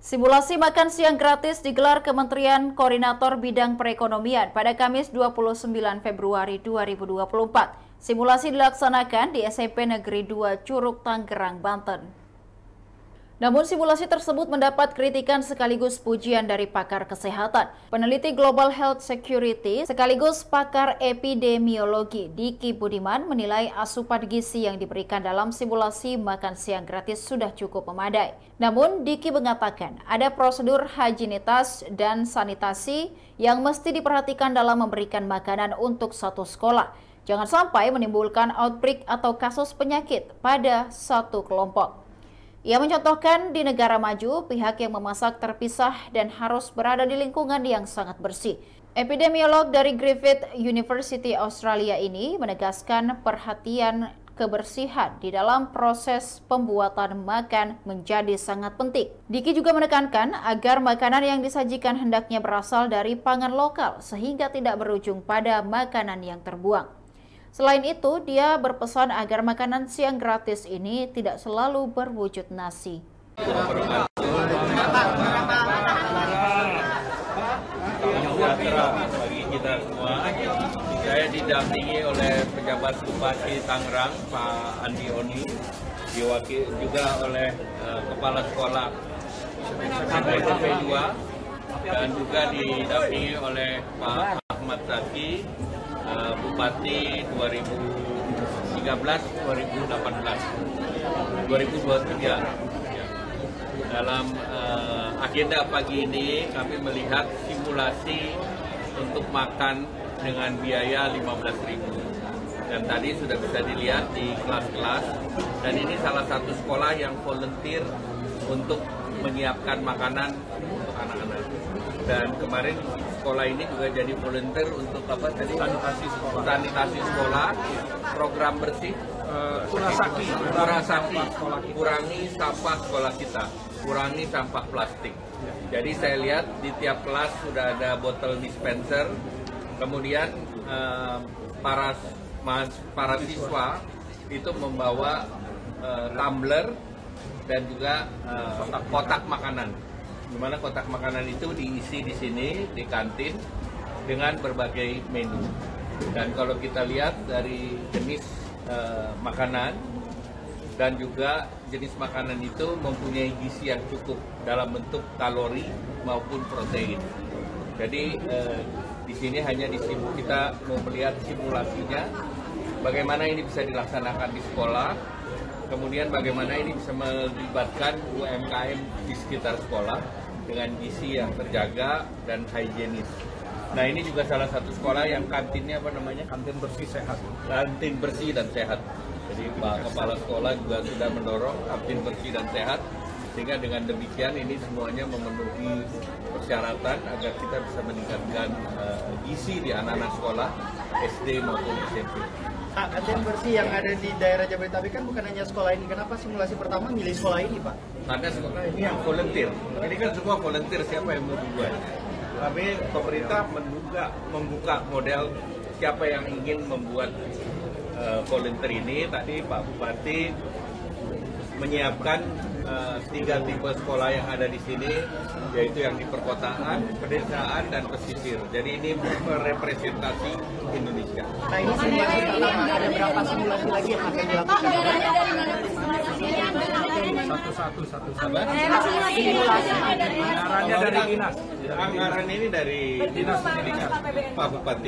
Simulasi makan siang gratis digelar Kementerian Koordinator Bidang Perekonomian pada Kamis 29 Februari 2024. Simulasi dilaksanakan di SMP Negeri 2 Curug, Tangerang, Banten. Namun simulasi tersebut mendapat kritikan sekaligus pujian dari pakar kesehatan. Peneliti Global Health Security sekaligus pakar epidemiologi Diki Budiman menilai asupan gizi yang diberikan dalam simulasi makan siang gratis sudah cukup memadai. Namun Diki mengatakan ada prosedur higienitas dan sanitasi yang mesti diperhatikan dalam memberikan makanan untuk satu sekolah. Jangan sampai menimbulkan outbreak atau kasus penyakit pada satu kelompok. Ia mencontohkan di negara maju, pihak yang memasak terpisah dan harus berada di lingkungan yang sangat bersih. Epidemiolog dari Griffith University Australia ini menegaskan perhatian kebersihan di dalam proses pembuatan makan menjadi sangat penting. Diki juga menekankan agar makanan yang disajikan hendaknya berasal dari pangan lokal sehingga tidak berujung pada makanan yang terbuang. Selain itu, dia berpesan agar makanan siang gratis ini tidak selalu berwujud nasi. Bagi kita semua, saya didampingi oleh pejabat Bupati Tangerang, Pak Andi Oni, diwakili juga oleh Kepala Sekolah SMP 2, dan juga didampingi oleh Pak Ahmad Zaki, Bupati 2013-2018, 2023. Dalam agenda pagi ini kami melihat simulasi untuk makan dengan biaya 15.000. Dan tadi sudah bisa dilihat di kelas-kelas, dan ini salah satu sekolah yang volunteer untuk menyiapkan makanan untuk anak-anak. Dan kemarin sekolah ini juga jadi volunteer untuk apa tadi? Sanitasi sekolah, program bersih, Kurasaki, kurangi sampah sekolah kita, kurangi sampah plastik. Jadi saya lihat di tiap kelas sudah ada botol dispenser, kemudian para siswa itu membawa tumbler dan juga kotak makanan. Di mana kotak makanan itu diisi di sini, di kantin, dengan berbagai menu. Dan kalau kita lihat dari jenis makanan, dan juga jenis makanan itu mempunyai gizi yang cukup dalam bentuk kalori maupun protein. Jadi di sini hanya kita mau melihat simulasinya, bagaimana ini bisa dilaksanakan di sekolah, kemudian bagaimana ini bisa melibatkan UMKM di sekitar sekolah dengan gizi yang terjaga dan higienis. Nah, ini juga salah satu sekolah yang kantinnya apa namanya? Kantin bersih sehat. Kantin bersih dan sehat. Jadi Pak Kepala Sekolah juga sudah mendorong kantin bersih dan sehat, sehingga dengan demikian ini semuanya memenuhi persyaratan agar kita bisa meningkatkan gizi di anak-anak sekolah SD maupun SMP. Kantin bersih yang ada di daerah Jabodetabek kan bukan hanya sekolah ini. Kenapa simulasi pertama milih sekolah ini, Pak? Karena sekolah ini yang volunteer. Ini kan semua volunteer, siapa yang mau dibuat. Kami pemerintah membuka model siapa yang ingin membuat volunteer ini. Tadi Pak Bupati menyiapkan 3 tipe sekolah yang ada di sini, yaitu yang di perkotaan, pedesaan, dan pesisir. Jadi ini merepresentasi Indonesia. Nah, ini simulasi pertama, ada berapa simulasi lagi yang akan dilakukan? Satu-satu. Anggarannya dari dinas. Anggaran ini dari dinas pendidikan Pak Bupati.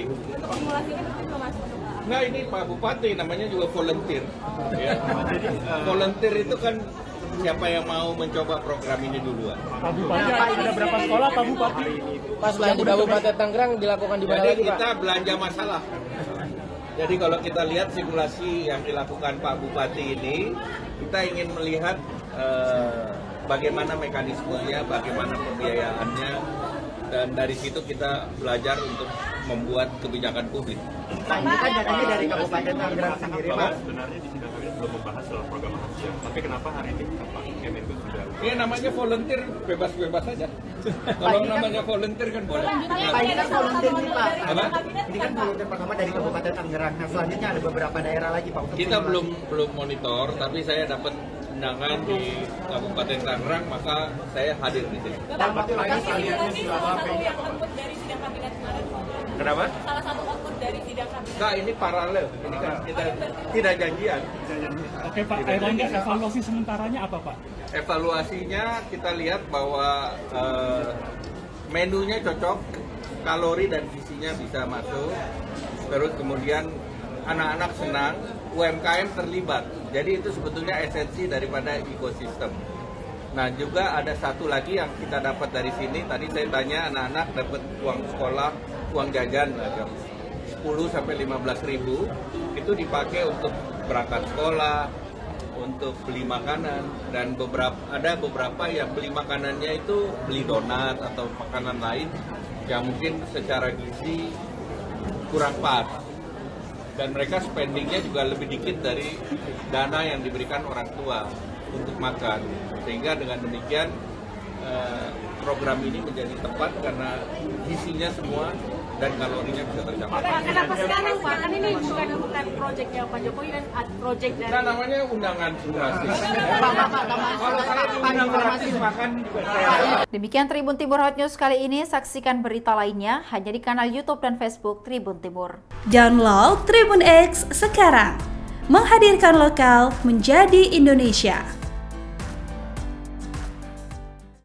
Nah, ini Pak Bupati namanya juga volunteer. Ya. Volunteer itu kan siapa yang mau mencoba program ini duluan. Pak Bupati, ada berapa sekolah Pak Bupati? Pas belanja Kabupaten Tangerang dilakukan di mana Jadi lagi, Pak? kita belanja masalah. Jadi kalau kita lihat simulasi yang dilakukan Pak Bupati ini, kita ingin melihat bagaimana mekanismenya, bagaimana pembiayaannya, dan dari situ kita belajar untuk membuat kebijakan publik. Nah, ini kan datangnya dari Kabupaten Tangerang sendiri, Pak. Sebenarnya di sini belum membahas soal program makan siang, tapi kenapa hari ini Pak Kemenko sudah? Ini namanya volunteer, bebas-bebas saja. Kalau namanya volunteer kan boleh. Pak, ini kan volunteer nih, Pak. Apa? Ini kan volunteer pertama dari Kabupaten Tangerang. Nah, selanjutnya ada beberapa daerah lagi, Pak. Kita belum monitor, tapi saya dapat undangan di Kabupaten Tangerang, maka saya hadir di sini. Kenapa? Salah satu output dari sidang kabinet. Nah, ini paralel. Ini kan kita tidak janjian. Oke Pak, Erlangga, evaluasi sementaranya apa Pak? Evaluasinya kita lihat bahwa menunya cocok, kalori dan gizinya bisa masuk. Terus kemudian anak-anak senang, UMKM terlibat. Jadi itu sebetulnya esensi daripada ekosistem. Nah, juga ada satu lagi yang kita dapat dari sini. Tadi saya tanya anak-anak dapat uang sekolah, uang jajan 10 sampai 15 ribu. Itu dipakai untuk berangkat sekolah, untuk beli makanan, dan ada beberapa yang beli makanannya itu beli donat atau makanan lain yang mungkin secara gizi kurang pas. Dan mereka spendingnya juga lebih dikit dari dana yang diberikan orang tua untuk makan. Sehingga dengan demikian program ini menjadi tepat karena gizinya semua dan kalorinya bisa tercapai. Kenapa sekarang Pak? Kan ini bukan proyeknya Pak Jokowi dan proyek dari... Nah, namanya undangan simulasi. Kalau saya diundang gratis makan juga saya. Demikian Tribun Timur Hot News kali ini. Saksikan berita lainnya hanya di kanal YouTube dan Facebook Tribun Timur. Download Tribun X sekarang. Menghadirkan lokal menjadi Indonesia.